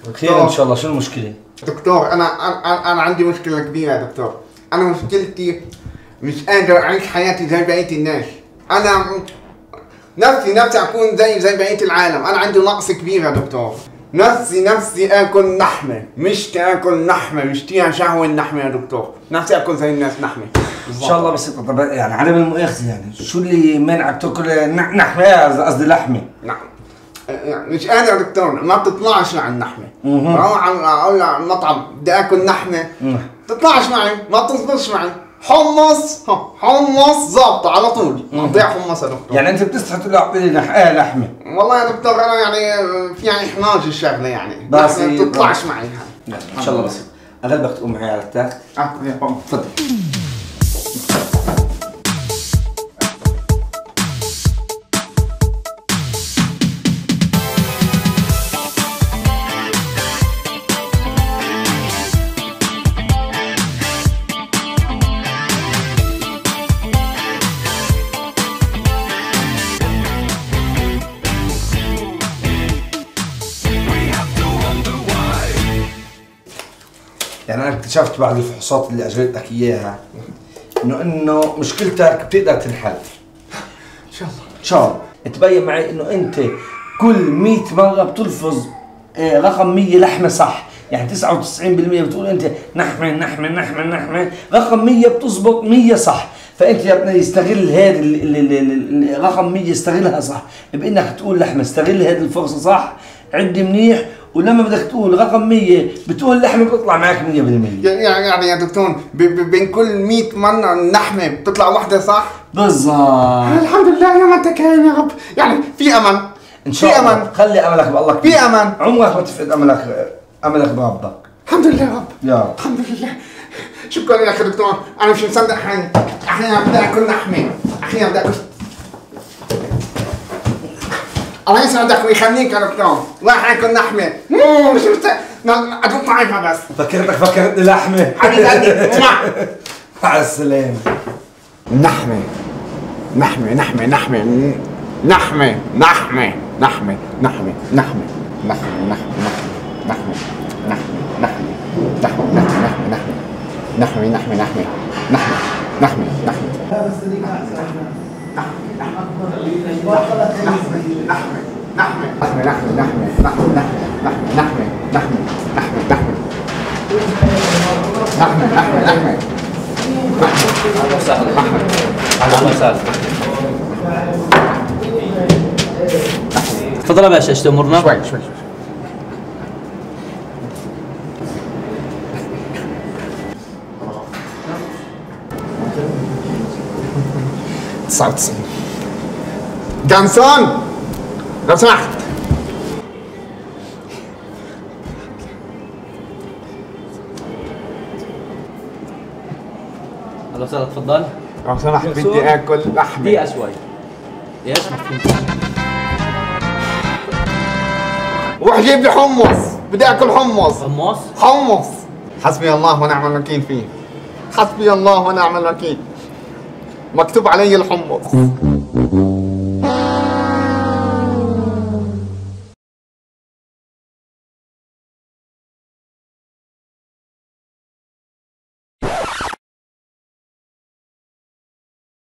خير ان شاء الله. شو المشكله؟ دكتور انا عندي مشكله كبيره يا دكتور. انا مشكلتي مش قادر اعيش حياتي زي بقيه الناس. انا نفسي اكون زي بقيه العالم. انا عندي نقص كبير يا دكتور. نفسي اكل لحمه، مش تاكل لحمه، مش فيها شهوه اللحمه يا دكتور. نفسي اكل زي الناس لحمه. ان شاء الله بسيطه. طب يعني عدم المؤاخذه، يعني شو اللي منعك تاكل لحمه؟ قصدي لحمه. نعم مش قادر يا دكتور، ما بتطلعش مع اللحمه. بروح اقول على المطعم بدي اكل لحمه، بتطلعش معي، ما بتزبطش معي. حمص ظابطه على طول، مقطيع حمص يا دكتور. يعني انت بتصحى تقول له اعطيني لحمه؟ والله يا دكتور انا يعني في احراج الشغله، يعني بس ما بتطلعش معي. ان شاء الله بسيط. اغلبك تقوم معي على التاخ. تفضل. يعني انا اكتشفت بعد الفحوصات اللي اجريت لك اياها انه مشكلتك بتقدر تنحل. ان شاء الله. ان شاء الله. تبين معي انه انت كل 100 مره بتلفظ رقم 100 لحمه صح، يعني 99% بتقول انت نحمه، رقم 100 بتزبط 100 صح. فانت يا ابني استغل هذه الرقم 100، استغلها صح بانك تقول لحمه. استغل هذه الفرصه صح، عد منيح، ولما بدك تقول رقم 100 بتقول لحمه بتطلع معك 100%. يعني يا دكتور بين كل 100 مره لحمه بتطلع واحده صح؟ بالظبط. الحمد لله يا ما انت كريم يا رب. يعني في امل ان شاء الله. خلي املك بالله كبير. في امل. عمرك ما تفقد املك بربك. الحمد لله يا رب. يا رب. الحمد لله. شكرا يا اخي دكتور. انا مش مصدق حالي. احيانا بدي اكل لحمه، احيانا بدي اكل. الله يسعدك ويخليك يا دكتور. راح اكل لحمه. مش ادوق طعمها بس. فكرتني لحمه. حبيب قلبي. مع السلامه. لحمه لحمه لحمه لحمه لحمه لحمه لحمه لحمه لحمه لحمه لحمه تفضل يا باشا، ايش تأمرنا؟ شوي 99 جانسون لو سمحت. اهلا وسهلا، تفضل. لو سمحت بدي اكل لحمه. دقيقة شوي. ايش؟ روح جيب لي حمص، بدي اكل حمص. حمص؟ حسبي الله ونعم الوكيل فيه. حسبي الله ونعم الوكيل. مكتوب علي الحمص.